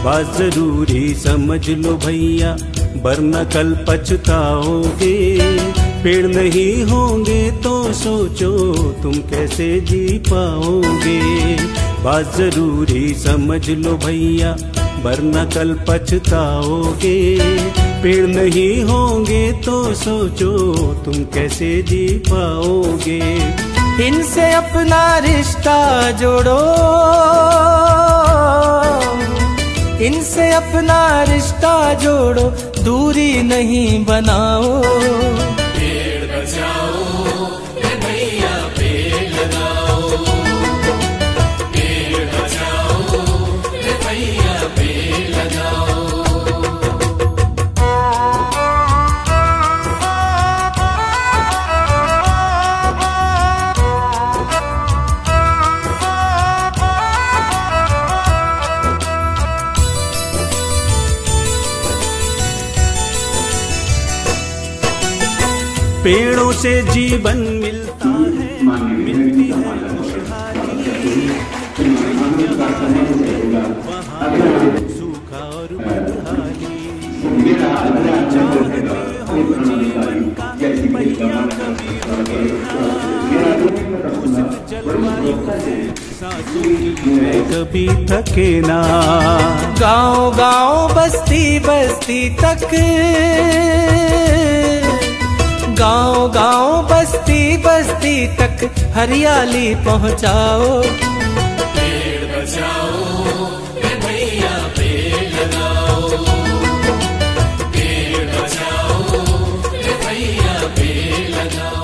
बात जरूरी समझ लो भैया, वरना कल पछताओगे। पेड़ नहीं होंगे तो सोचो तुम कैसे जी पाओगे। बात जरूरी समझ लो भैया, वरना कल पछताओगे। पेड़ नहीं होंगे तो सोचो तुम कैसे जी पाओगे। इनसे अपना रिश्ता जोड़ो, इनसे अपना रिश्ता जोड़ो, दूरी नहीं बनाओ। पेड़ बचाओ रे भैया, पेड़ लगाओ। पेड़ बचाओ रे भैया, पेड़ लगाओ। पेड़ों से जीवन मिलता है, मिलती है खुशहाली। वहाँ सूखा और बदहाली। चाहते हो जीवन का पहिया कभी रुके ना। उष्ण जलवायु से सांसों की कभी थके ना। गाँव गाँव बस्ती बस्ती तक, गाँव गाँव बस्ती बस्ती तक हरियाली पहुँचाओ। पेड़ बचाओ रे भैया, पेड़ लगाओ। पेड़ बचाओ रे भैया, पेड़ लगाओ।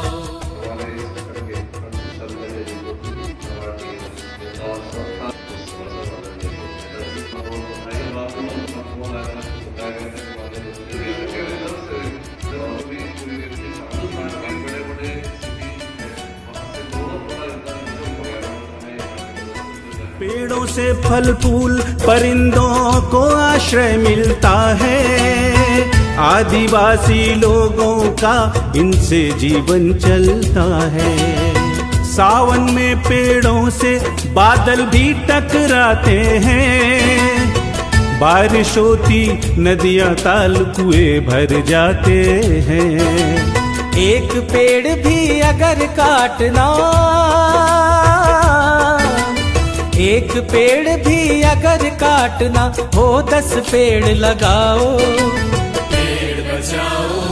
पेड़ों से फल फूल परिंदों को आश्रय मिलता है। आदिवासी लोगों का इनसे जीवन चलता है। सावन में पेड़ों से बादल भी टकराते हैं। बारिश होती नदियां ताल कुएं भर जाते हैं। एक पेड़ भी अगर काटना, एक पेड़ भी अगर काटना हो 10 पेड़ लगाओ। पेड़ बचाओ